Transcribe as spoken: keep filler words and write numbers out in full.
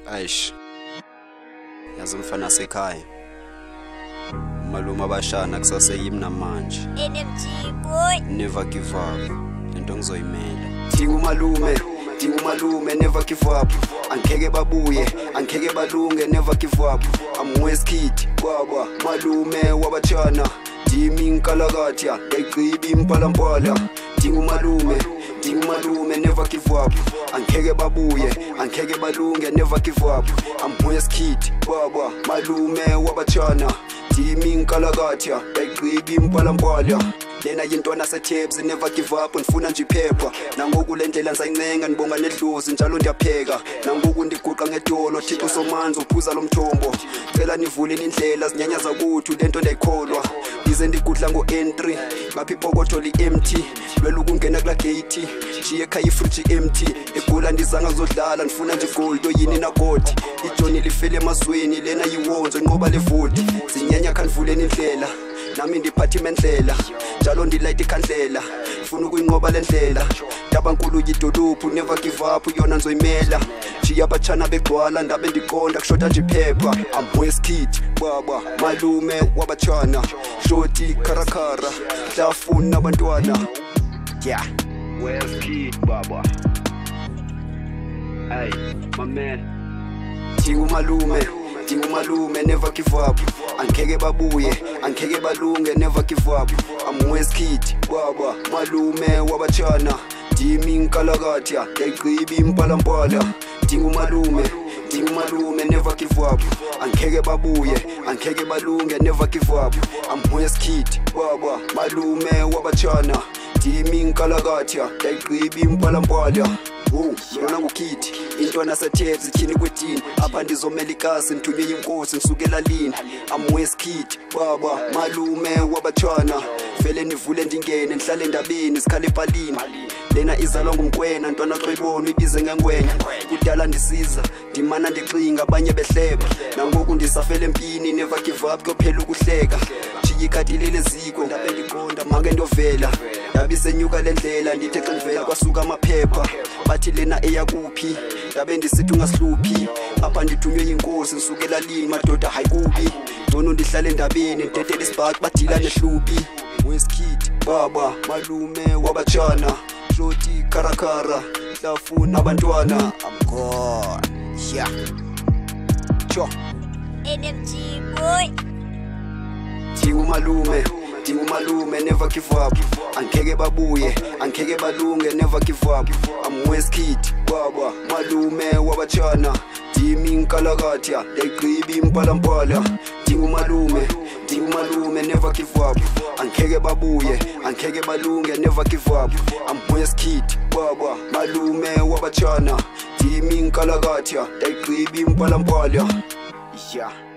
Aish. Yazi umfana sekhaya. Malume abashana kusaseyimi namanje. N M G boy. Never give up. Into ngizoyimela. Thinga umalume, thinga umalume never give up. Angeke babuye, angeke balunge never give up. I'm West Kid, baba, malume wabachana. Dimi nkalakatya, ngayigqiba impalampala. Thinga umalume, thinga umalume never give up. Angeke babuye, angeke balunge never give up. I'm West Kid, baba, malume wabachana. Dimi nkalakatya, ngayigqiba impalampala. Lena yintwana setapes never give up ngifuna nje iphepha nangoku lendlela ngisayincenga nibonga nedlozi njalo ndiyapheka nangoku ndiguqa ngedolo thixo somanzi uphuza lomthombo cela nivule indlela zinyanyaza kuthu lento ndayikholwa bize ndigudla ngo N three ngaphi ipokotho li empty lwela ukungena kula gate jiye ekhaya ifridge empty egula ndizanga ngizodlala ngifuna nje gold oyini na god ijoni lifele emazweni lena yiwonzo inqoba levoti zinyanya khanivuleni indlela nami ndiphathe imendlela njalo ndilayita ikhandlela ngifuna ukuyinqoba lendlela ndabankulu yidolophu never give up yona ngizoyimela jiya abachana begcwala ndabe ndiqonda kushota nje iphepha I'm West Kid baba malume wabachana shoti karakara hlafuna abantwana yeah West Kid baba hey my man thinga umalume thinga umalume never give up angeke babuye angeke balunge never give up I'm West Kid baba malume wabachana dimi nkalakatya ngayigqiba impalampala thinga umalume thinga umalume never give up angeke babuye angeke balunge never give up I'm West Kid baba malume wabachana dimi nkalakatya ngayigqiba impalampala oh yona ngukid intwana setapes ikhini kwetini apha ndizomela ikasi ngithunywe inkosi ngisukela lini I'm West Kid baba malume wabachana vele nivule ndingene nihlale endabeni sikhale epalini lena izalwa ngumkwena ntwana xwebona ibize ngengwenya kudala ndisiza ndimana ndixinga abanye behleba nangoku ndisafele empini never give up kuyophela ukuhleka jiya ikati leleziko ndabe ndiqonda make ndovela ndabe senyuka lendlela ndithe xa ngivela kwasuka amaphepha bathi lena eyakuphi ndabe ndisithi ungasluphi apha ndithunywe inkosi ngisukela lini madoda hayi kubi ngcono ndihlale endabeni ndedela isibhaki badila nehlupi West Kid baba malume wabachana shoti karakara hlafuna abantwana I'm gone yeah cho N M G boy. thinga umalume thinga umalume never give up angeke babuye angeke balunge never give up I'm West Kid baba malume wabachana dimi nkalakatya ngayigqiba impalampala thinga umalume thinga umalume never give up angeke babuye angeke balunge never give up I'm West Kid baba malume wabachana dimi nkalakatya ngayigqiba impalampala yeah